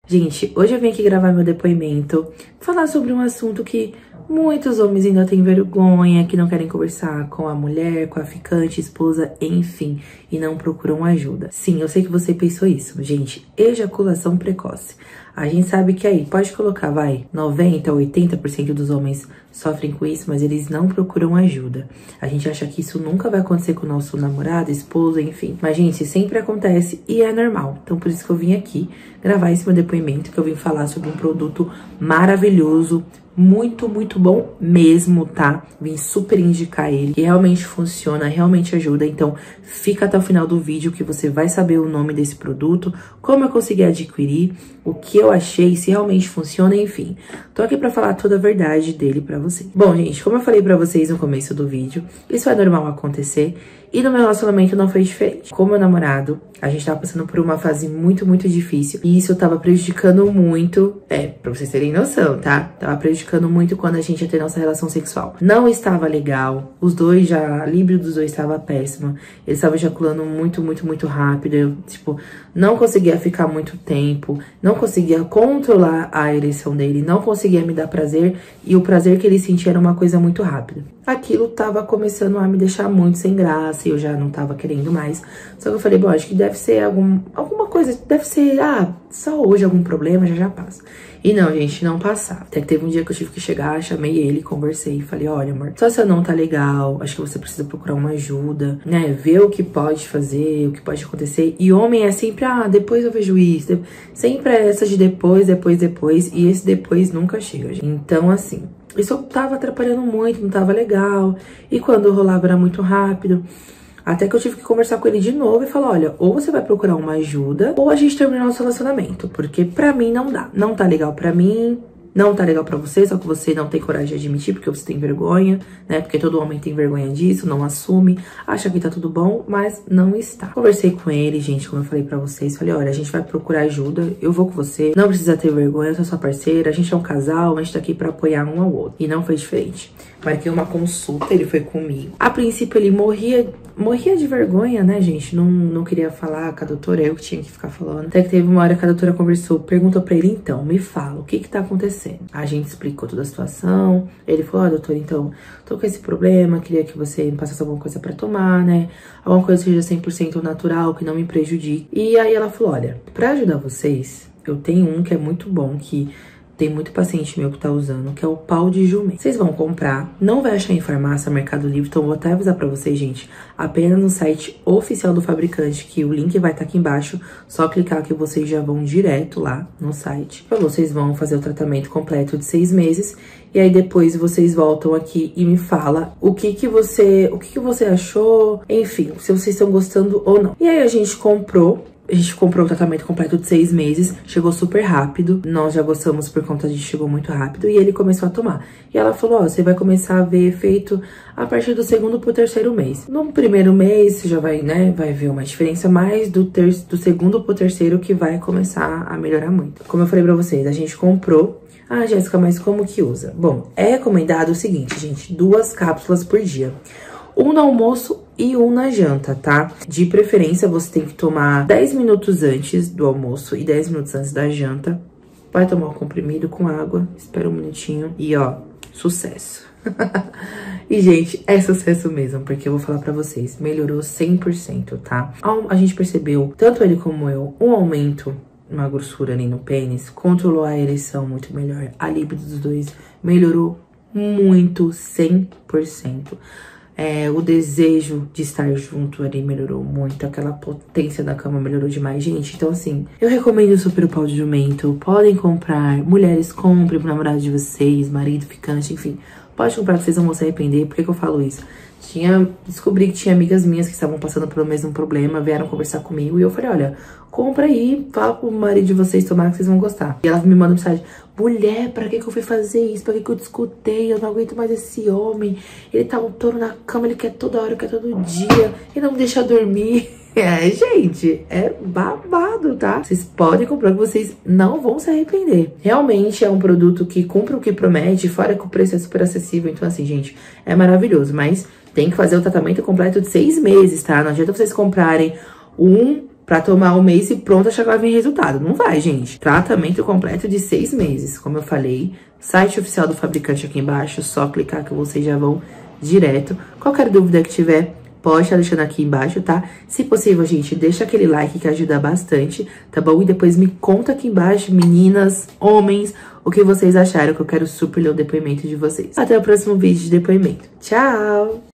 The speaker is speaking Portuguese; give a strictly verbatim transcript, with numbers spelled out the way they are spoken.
Gente, hoje eu vim aqui gravar meu depoimento, falar sobre um assunto que muitos homens ainda têm vergonha, que não querem conversar com a mulher, com a ficante, esposa, enfim, e não procuram ajuda. Sim, eu sei que você pensou isso, gente, ejaculação precoce. A gente sabe que aí, pode colocar, vai, noventa, oitenta por cento dos homens sofrem com isso, mas eles não procuram ajuda. A gente acha que isso nunca vai acontecer com o nosso namorado, esposo, enfim. Mas, gente, sempre acontece e é normal. Então, por isso que eu vim aqui gravar esse meu depoimento, que eu vim falar sobre um produto maravilhoso, muito, muito bom mesmo, tá? Vim super indicar ele, que realmente funciona, realmente ajuda. Então, fica até o final do vídeo que você vai saber o nome desse produto, como eu consegui adquirir, o que eu achei, se realmente funciona, enfim. Tô aqui pra falar toda a verdade dele pra vocês. Bom, gente, como eu falei pra vocês no começo do vídeo, isso é normal acontecer. E no meu relacionamento não foi diferente. Com meu namorado, a gente tava passando por uma fase muito, muito difícil. E isso tava prejudicando muito, é, pra vocês terem noção, tá? Tava prejudicando muito quando a gente ia ter nossa relação sexual. Não estava legal. Os dois já, a libido dos dois estava péssima. Eles estavam ejaculando muito, muito, muito rápido. Eu, tipo, não conseguia ficar muito tempo. Não conseguia controlar a ereção dele. Não conseguia me dar prazer. E o prazer que ele sentia era uma coisa muito rápida. Aquilo tava começando a me deixar muito sem graça e eu já não tava querendo mais. Só que eu falei, bom, acho que deve ser algum, alguma coisa, deve ser, ah, só hoje algum problema, já já passa. E não, gente, não passava. Até que teve um dia que eu tive que chegar, chamei ele, conversei e falei, olha, amor, só se não tá legal, acho que você precisa procurar uma ajuda, né, ver o que pode fazer, o que pode acontecer. E homem é sempre, ah, depois eu vejo isso, sempre é essa de depois, depois, depois, e esse depois nunca chega, gente. Então, assim, isso tava atrapalhando muito, não tava legal. E quando rolava era muito rápido. Até que eu tive que conversar com ele de novo e falar, olha, ou você vai procurar uma ajuda, ou a gente termina nosso relacionamento. Porque pra mim não dá. Não tá legal pra mim, não tá legal pra você, só que você não tem coragem de admitir porque você tem vergonha, né? Porque todo homem tem vergonha disso, não assume, acha que tá tudo bom, mas não está. Conversei com ele, gente, como eu falei pra vocês, falei, olha, a gente vai procurar ajuda, eu vou com você, não precisa ter vergonha, eu sou sua parceira, a gente é um casal, a gente tá aqui pra apoiar um ao outro. E não foi diferente. Marquei uma consulta, ele foi comigo. A princípio ele morria, morria de vergonha, né, gente? Não, não queria falar com a doutora, eu que tinha que ficar falando. Até que teve uma hora que a doutora conversou, perguntou pra ele, então, me fala, o que que tá acontecendo? A gente explicou toda a situação, ele falou, ó, oh, doutora, então, tô com esse problema, queria que você me passasse alguma coisa pra tomar, né? Alguma coisa que seja cem por cento natural, que não me prejudique. E aí ela falou, olha, pra ajudar vocês, eu tenho um que é muito bom, que tem muito paciente meu que tá usando, que é o pau de jumento. Vocês vão comprar, não vai achar em farmácia, Mercado Livre, então vou até avisar pra vocês, gente, apenas no site oficial do fabricante, que o link vai estar aqui embaixo, só clicar que vocês já vão direto lá no site. Então vocês vão fazer o tratamento completo de seis meses, e aí depois vocês voltam aqui e me fala o que que você, o que que você achou, enfim, se vocês estão gostando ou não. E aí a gente comprou. A gente comprou o tratamento completo de seis meses, chegou super rápido, nós já gostamos por conta de chegou muito rápido, e ele começou a tomar. E ela falou, ó, você vai começar a ver efeito a partir do segundo pro terceiro mês. No primeiro mês, você já vai, né, vai ver uma diferença, mais do, ter do segundo pro terceiro que vai começar a melhorar muito. Como eu falei pra vocês, a gente comprou. Ah, Jéssica, mas como que usa? Bom, é recomendado o seguinte, gente, duas cápsulas por dia. Um no almoço e um na janta, tá? De preferência, você tem que tomar dez minutos antes do almoço e dez minutos antes da janta. Vai tomar o comprimido com água, espera um minutinho e, ó, sucesso. E, gente, é sucesso mesmo, porque eu vou falar pra vocês, melhorou cem por cento, tá? A gente percebeu, tanto ele como eu, um aumento, uma grossura ali no pênis, controlou a ereção muito melhor, a libido dos dois melhorou muito, cem por cento. É, o desejo de estar junto ali melhorou muito, aquela potência da cama melhorou demais, gente. Então, assim, eu recomendo super o pau de jumento. Podem comprar, mulheres, comprem pro namorado de vocês, marido, ficante, enfim. Pode comprar que vocês não vão se arrepender. Por que que eu falo isso? Tinha, descobri que tinha amigas minhas que estavam passando pelo mesmo problema, vieram conversar comigo e eu falei, olha, compra aí, fala pro marido de vocês tomar que vocês vão gostar. E elas me mandam mensagem, mulher, pra que que eu fui fazer isso? Pra que que eu discutei? Eu não aguento mais esse homem. Ele tá um touro na cama, ele quer toda hora, quer todo dia, e não me deixa dormir. É, gente, é babado, tá? Vocês podem comprar que vocês não vão se arrepender. Realmente é um produto que cumpre o que promete, fora que o preço é super acessível. Então, assim, gente, é maravilhoso. Mas tem que fazer o tratamento completo de seis meses, tá? Não adianta vocês comprarem um pra tomar um mês e pronto, achar que vai vir resultado. Não vai, gente. Tratamento completo de seis meses, como eu falei. Site oficial do fabricante aqui embaixo, só clicar que vocês já vão direto. Qualquer dúvida que tiver, pode estar deixando aqui embaixo, tá? Se possível, gente, deixa aquele like que ajuda bastante, tá bom? E depois me conta aqui embaixo, meninas, homens, o que vocês acharam, que eu quero super ler o depoimento de vocês. Até o próximo vídeo de depoimento. Tchau!